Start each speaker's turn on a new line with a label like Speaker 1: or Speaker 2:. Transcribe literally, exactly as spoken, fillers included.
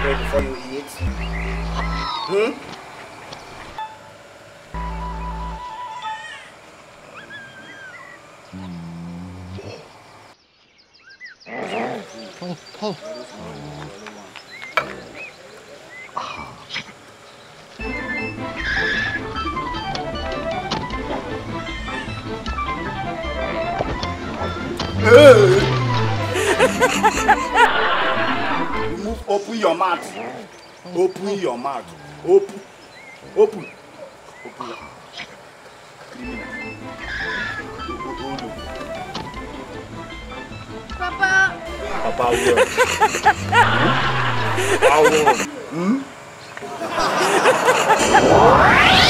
Speaker 1: pray before you eat? Hmm?
Speaker 2: Oh, oh.
Speaker 1: Move, open your mouth. Open your mouth. Open. Open. Open your
Speaker 3: Papa.
Speaker 1: Papa will. I will. Hmm?